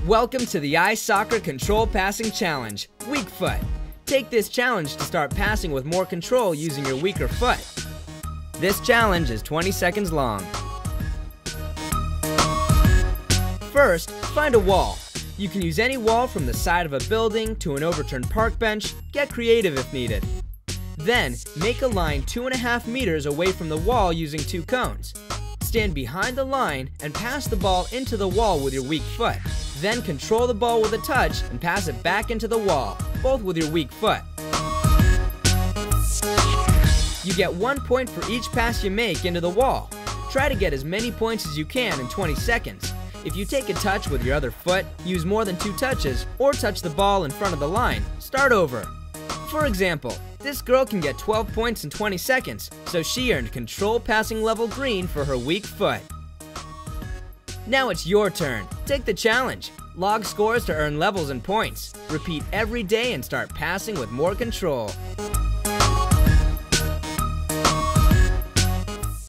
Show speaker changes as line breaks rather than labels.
Welcome to the Ice Soccer Control Passing Challenge, Weak Foot. Take this challenge to start passing with more control using your weaker foot. This challenge is 20 seconds long. First, find a wall. You can use any wall from the side of a building to an overturned park bench. Get creative if needed. Then, make a line 2.5 meters away from the wall using 2 cones. Stand behind the line and pass the ball into the wall with your weak foot. Then control the ball with a touch and pass it back into the wall, both with your weak foot. You get 1 point for each pass you make into the wall. Try to get as many points as you can in 20 seconds. If you take a touch with your other foot, use more than 2 touches, or touch the ball in front of the line, start over. For example, this girl can get 12 points in 20 seconds, so she earned control passing level green for her weak foot. Now it's your turn. Take the challenge. Log scores to earn levels and points. Repeat every day and start passing with more control.